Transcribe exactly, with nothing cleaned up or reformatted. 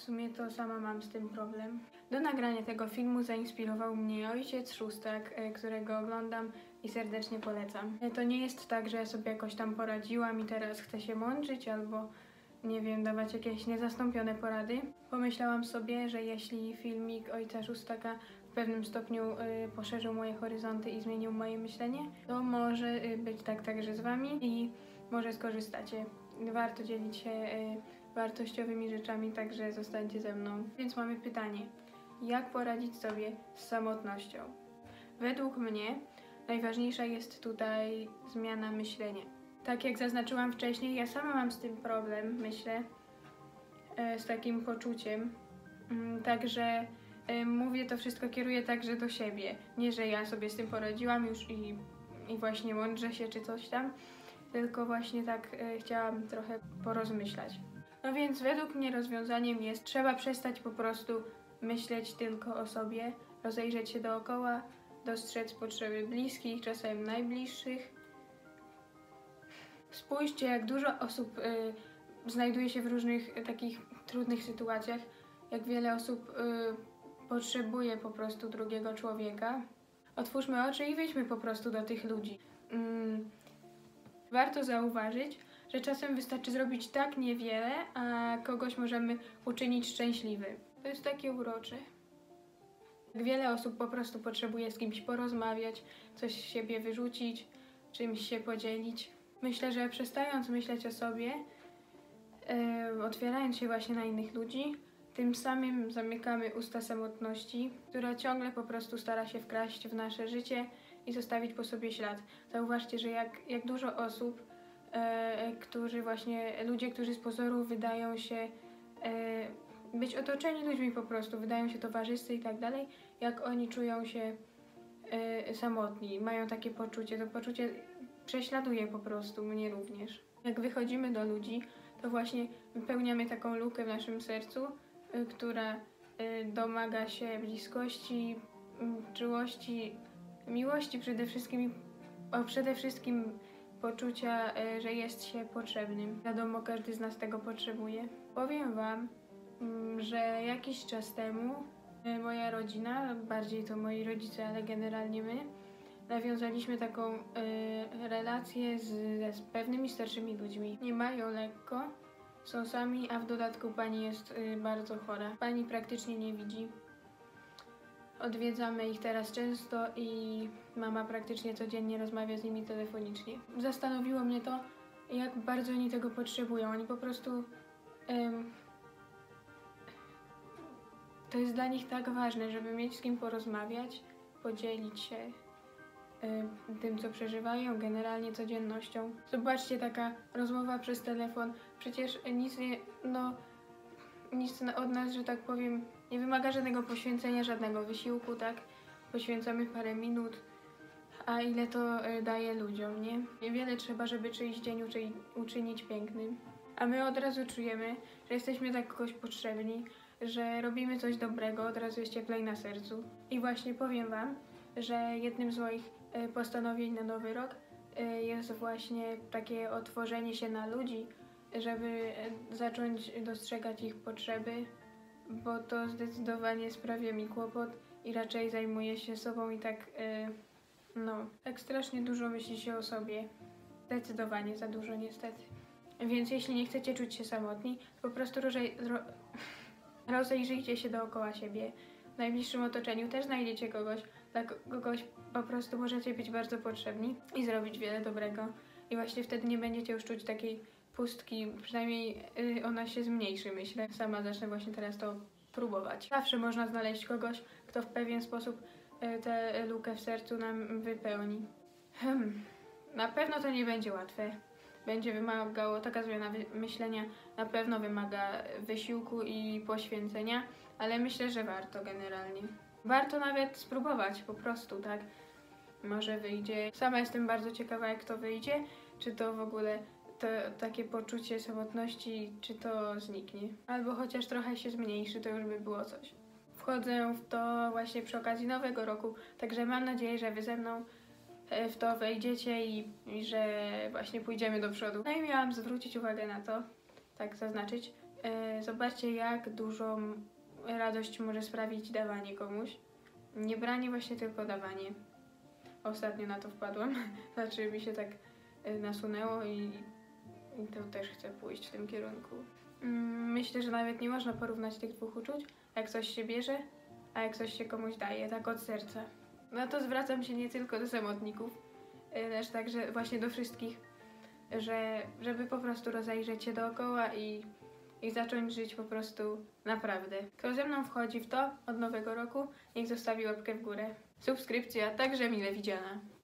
sumie to sama mam z tym problem. Do nagrania tego filmu zainspirował mnie ojciec Szóstak, którego oglądam i serdecznie polecam. To nie jest tak, że ja sobie jakoś tam poradziłam i teraz chcę się mądrzyć albo, nie wiem, dawać jakieś niezastąpione porady. Pomyślałam sobie, że jeśli filmik ojca Szóstaka w pewnym stopniu y, poszerzył moje horyzonty i zmienił moje myślenie, to może y, być tak także z wami i może skorzystacie. Warto dzielić się y, wartościowymi rzeczami, także zostańcie ze mną. Więc mamy pytanie, jak poradzić sobie z samotnością? Według mnie najważniejsza jest tutaj zmiana myślenia. Tak jak zaznaczyłam wcześniej, ja sama mam z tym problem, myślę, z takim poczuciem. Także mówię to wszystko, kieruję także do siebie. Nie, że ja sobie z tym poradziłam już i, i właśnie mądrzę się czy coś tam, tylko właśnie tak chciałam trochę porozmyślać. No więc według mnie rozwiązaniem jest, trzeba przestać po prostu myśleć tylko o sobie, rozejrzeć się dookoła, dostrzec potrzeby bliskich, czasem najbliższych. Spójrzcie, jak dużo osób y, znajduje się w różnych y, takich trudnych sytuacjach, jak wiele osób y, potrzebuje po prostu drugiego człowieka. Otwórzmy oczy i wejdźmy po prostu do tych ludzi. Mm. Warto zauważyć, że czasem wystarczy zrobić tak niewiele, a kogoś możemy uczynić szczęśliwy. To jest takie urocze. Wiele osób po prostu potrzebuje z kimś porozmawiać, coś z siebie wyrzucić, czymś się podzielić. Myślę, że przestając myśleć o sobie, yy, otwierając się właśnie na innych ludzi, tym samym zamykamy usta samotności, która ciągle po prostu stara się wkraść w nasze życie i zostawić po sobie ślad. Zauważcie, że jak, jak dużo osób, yy, którzy właśnie, ludzie, którzy z pozoru wydają się yy, być otoczeni ludźmi po prostu, wydają się towarzyscy i tak dalej, jak oni czują się yy, samotni, mają takie poczucie, to poczucie prześladuje po prostu mnie również. Jak wychodzimy do ludzi, to właśnie wypełniamy taką lukę w naszym sercu, y, która y, domaga się bliskości, y, czułości, miłości przede wszystkim, o przede wszystkim poczucia, y, że jest się potrzebnym. Wiadomo, każdy z nas tego potrzebuje. Powiem wam, y, że jakiś czas temu y, moja rodzina, bardziej to moi rodzice, ale generalnie my, nawiązaliśmy taką y, relację z, z pewnymi starszymi ludźmi. Nie mają lekko, są sami, a w dodatku pani jest y, bardzo chora. Pani praktycznie nie widzi. Odwiedzamy ich teraz często i mama praktycznie codziennie rozmawia z nimi telefonicznie. Zastanowiło mnie to, jak bardzo oni tego potrzebują. Oni po prostu... Ym, to jest dla nich tak ważne, żeby mieć z kim porozmawiać, podzielić się tym, co przeżywają, generalnie codziennością. Zobaczcie, taka rozmowa przez telefon, przecież nic nie, no, nic od nas, że tak powiem, nie wymaga żadnego poświęcenia, żadnego wysiłku, tak? Poświęcamy parę minut, a ile to daje ludziom, nie? Niewiele trzeba, żeby czyjś dzień uczy, uczynić pięknym. A my od razu czujemy, że jesteśmy tak kogoś potrzebni, że robimy coś dobrego, od razu jest cieplej na sercu. I właśnie powiem wam, że jednym z moich postanowień na nowy rok jest właśnie takie otworzenie się na ludzi, żeby zacząć dostrzegać ich potrzeby, bo to zdecydowanie sprawia mi kłopot i raczej zajmuję się sobą i tak, no, tak strasznie dużo myśli się o sobie. Zdecydowanie za dużo niestety. Więc jeśli nie chcecie czuć się samotni, to po prostu rożej, ro, rozejrzyjcie się dookoła siebie. W najbliższym otoczeniu też znajdziecie kogoś, dla kogoś po prostu możecie być bardzo potrzebni i zrobić wiele dobrego. I właśnie wtedy nie będziecie już czuć takiej pustki, przynajmniej yy, ona się zmniejszy, myślę. Sama zacznę właśnie teraz to próbować. Zawsze można znaleźć kogoś, kto w pewien sposób yy, tę lukę w sercu nam wypełni. Hmm. Na pewno to nie będzie łatwe. Będzie wymagało, taka zmiana myślenia na pewno wymaga wysiłku i poświęcenia, ale myślę, że warto generalnie. Warto nawet spróbować po prostu, tak? Może wyjdzie. Sama jestem bardzo ciekawa, jak to wyjdzie, czy to w ogóle to takie poczucie samotności, czy to zniknie. Albo chociaż trochę się zmniejszy, to już by było coś. Wchodzę w to właśnie przy okazji nowego roku, także mam nadzieję, że wy ze mną w to wejdziecie i, i że właśnie pójdziemy do przodu. No i miałam zwrócić uwagę na to, tak zaznaczyć, Yy, zobaczcie, jak dużą radość może sprawić dawanie komuś. Nie branie właśnie, tylko dawanie. Ostatnio na to wpadłam, znaczy mi się tak yy, nasunęło i, i to też chcę pójść w tym kierunku. Yy, myślę, że nawet nie można porównać tych dwóch uczuć, jak coś się bierze, a jak coś się komuś daje, tak od serca. No to zwracam się nie tylko do samotników, yy, lecz także właśnie do wszystkich, że żeby po prostu rozejrzeć się dookoła i, i zacząć żyć po prostu naprawdę. Kto ze mną wchodzi w to od nowego roku, niech zostawi łapkę w górę. Subskrypcja także mile widziana.